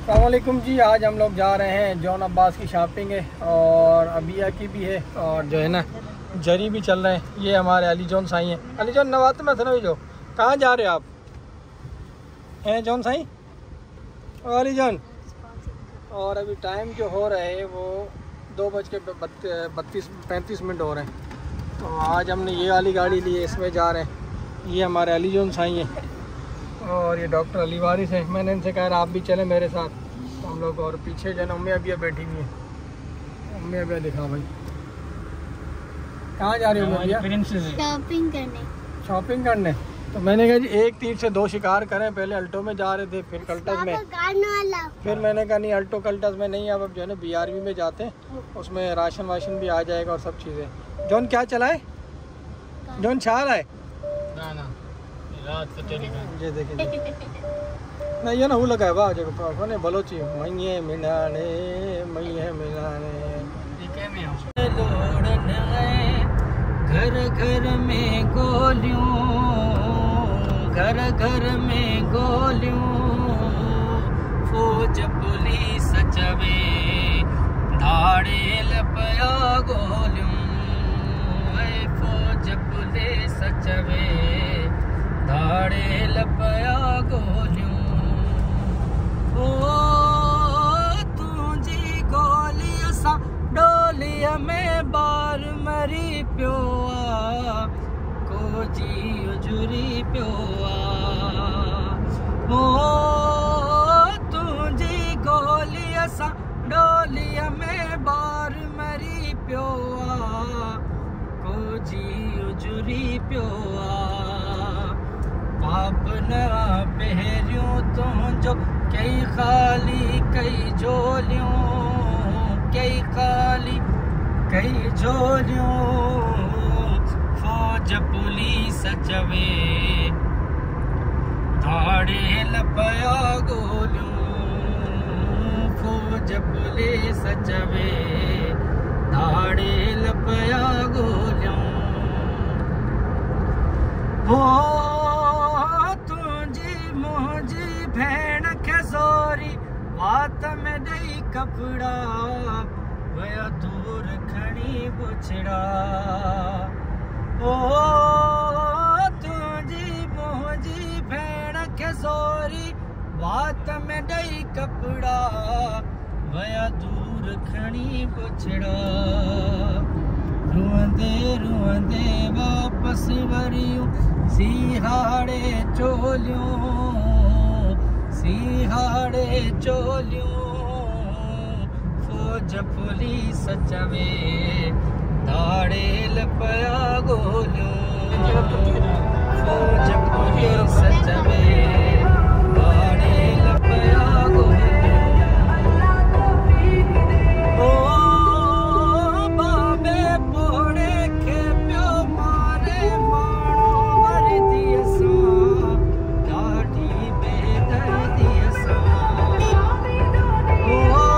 अस्सलामुअलैकुम जी। आज हम लोग जा रहे हैं जॉन अब्बास की शॉपिंग है और अबिया की भी है और जो है ना जरी भी चल रहे हैं। ये हमारे अली जॉन साई हैं। अली जॉन नवात में थे जो कहाँ जा रहे हो आप हैं जॉन साई और अली जॉन? और अभी टाइम जो हो रहा है वो 2:35 हो रहे हैं। तो आज हमने ये वाली गाड़ी ली है, इसमें जा रहे हैं। ये हमारे अली जॉन साई हैं और ये डॉक्टर अली वारिस है। मैंने इनसे कहा आप भी चलें मेरे साथ। तो हम लोग और पीछे जो है ना उम्मी अबिया बैठी हुई है। उम्मी अबिया दिखा भाई कहाँ जा रही हो? शॉपिंग करने। तो मैंने कहा जी एक तीर से दो शिकार करें। पहले अल्टो में जा रहे थे, फिर कल्टस में, फिर मैंने कहा नहीं अल्टो कल्टस में नहीं, अब जो है ना BRB में जाते हैं, उसमें राशन वाशन भी आ जाएगा और सब चीज़ें। जॉन क्या चलाए? जॉन छाल है ये देखिए नहीं ये ना वो लगा है वाह जगह ने बलोची मैये मिलाने घर घर में गोलियों, घर घर में गोलियों, फौज पुलिस चवे धाड़े लपया गोलियों, फौज पुलिस चवे धाड़े लपया गोलियों। ओ तुझी गोली सा डोलिया में बार मरी प्योआ को जी उजुरी प्योआ। ओ तुझी गोली सा डोलिया में बार मरी प्योआ को जी उजुरी प्योआ। पाप न बहरियों तो जो कई खाली कई झोलियों, कई खाली कई झोलियों, फौज पुलिस चवे धाड़े लपया गोलियों, फौज पुलिस चवे धाड़े लपया गोलियों। हो भेड़ खसोरी बात में दई कपड़ा वया दूर खड़ी बुछड़ा। ओ तुझी मोजी भेड़ खसोरी बात में दई कपड़ा वया दूर खड़ी बुछड़ा। रुंदे रुंदे वापस वरियूं सिहाड़े चोलियूं, सिहाड़े चोलियूं, फौज पुलिस चवे धाड़े लपया गोलियूं, फौज पुलिस चवे धाड़े लपया गोलियूं। ओ बाबे पोड़े के प्यो मारे माणो वरदी सा ॾाढी बेदर्दी सा। ओ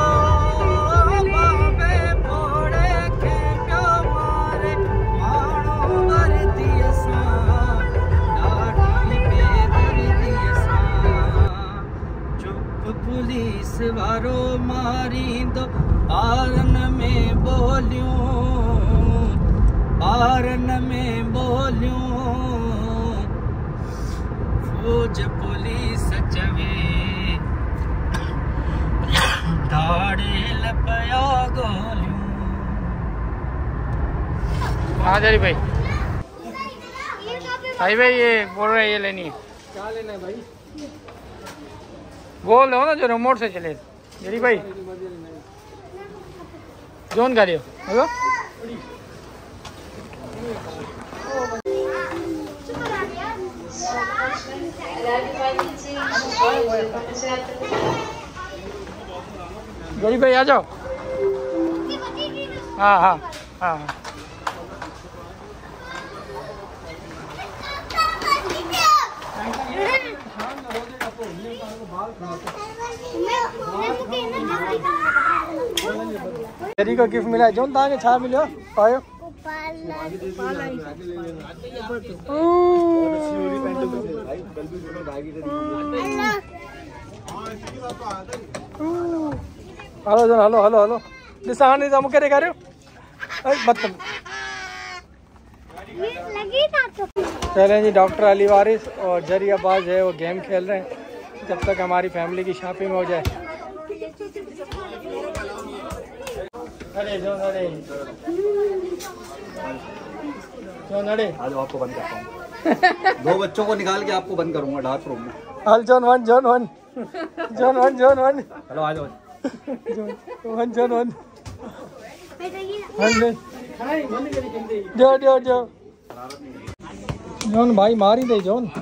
बाबे पोड़े के प्यो मारे माणो वरदी सा ॾाढी बेदर्दी सा। चुप पुलिस वारो मारींदो ॿारन में बोलियूं, ॿारन में बोलियूं, फौज पुलिस चवे धाड़े लपया गोलियूं। हाँ जरी भाई भाई ये बोल रहे हैं ये लेनी है। क्या लेना है भाई? वो लो ना जो रिमोट से चले। जरी भाई जोन गाड़ी हो हेलो गरीब भाई आ जाओ। हाँ हाँ हाँ जरी को गिफ्ट मिला है जोन ताके छा मिलो पायो हेलो जन, हेलो हेलो हेलो निशान निजाम करे कर रहे हो मतलब। चलें जी, डॉक्टर अली वारिस और जरी अब्बास है वो गेम खेल रहे हैं जब तक हमारी फैमिली की शॉपिंग हो जाए। अरे जो नड़े आज आपको बंद करता हूँ। 2 बच्चों को निकाल के आपको बंद करूंगा डार्क रूम में। हल zone one zone one zone one zone one hello आ जाओ। वन जोन वन जो जो जो जोन भाई मार ही दे जोन।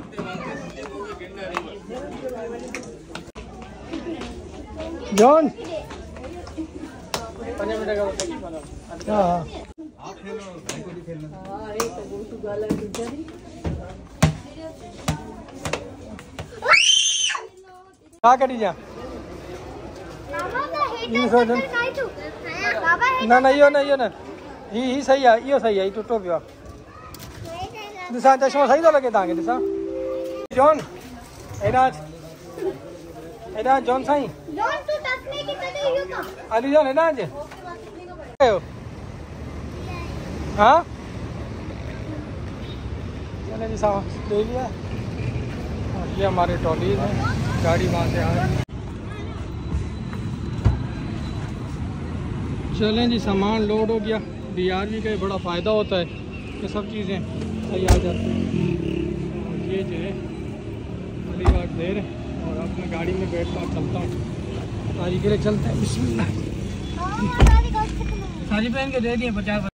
जोन हाँ क्या करी जा ना ना यो ना ही सही है, यो सही है, टूटो पियो दिशा चश्मा सही तो लगे तव्हांखे दिशा जॉन एडा जॉन साईं अली जॉन एडा हाँ मैंने भी सामान ले लिया और ये हमारे ट्रॉलीज हैं, गाड़ी वहाँ से आ रही है। चलें जी, सामान लोड हो गया। DRV का बड़ा फ़ायदा होता है कि सब चीज़ें सही आ जाती हैं। और ये जो है अलीबाग देर है और अपने गाड़ी में बैठ कर चलता हूँ। सारी के लिए चलते हैं। बिस्मिल्लाह सारी पहन के दे दिए 50।